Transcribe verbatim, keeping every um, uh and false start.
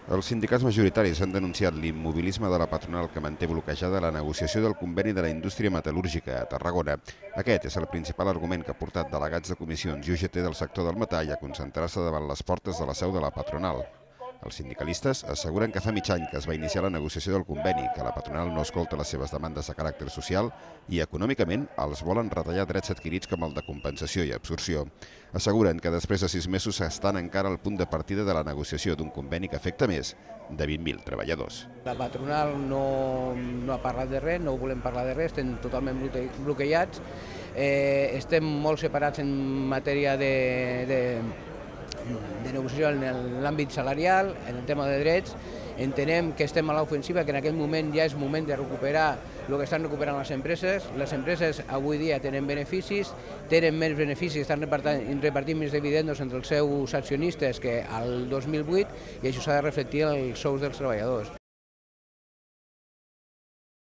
Els sindicats majoritaris han denunciat l'immobilisme de la patronal que manté bloquejada la negociació del conveni de la indústria metal·lúrgica a Tarragona. Aquest és el principal argument que ha portat delegats de comissions i U G T del sector del metall a concentrar-se davant les portes de la seu de la patronal. Els sindicalistes asseguren que fa mig any que es va iniciar la negociació del conveni, que la patronal no escolta les seves demandes de caràcter social i econòmicament els volen retallar drets adquirits com el de compensació i absorció. Asseguren que després de sis mesos estan encara al punt de partida de la negociació d'un conveni que afecta més de vint mil treballadors. La patronal no, no ha parlat de res, no volem parlar de res, estem totalment bloquejats, eh, estem molt separats en matèria de, de de negociació en l'àmbit salarial, en el tema de drets. Entenem que estem a l'ofensiva, que en aquest moment ja és moment de recuperar el que estan recuperant les empreses. Les empreses avui dia tenen beneficis, tenen més beneficis, estan repartint, repartint més dividendos entre els seus accionistes que al dos mil vuit, i això s'ha de reflectir en els sous dels treballadors.